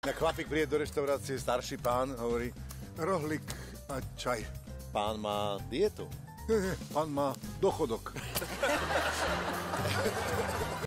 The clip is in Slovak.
Na chlapík príde do reštaurácie, starší pán, hovorí, rohlík a čaj. Pán má dietu. Pán má dochodok.